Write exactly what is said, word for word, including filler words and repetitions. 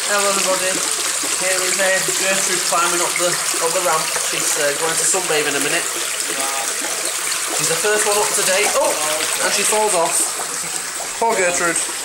Hello everybody. Here is uh, Gertrude climbing up the up the ramp. She's uh, going to sunbathe in a minute. She's the first one up today. Oh, and she falls off. Poor Gertrude.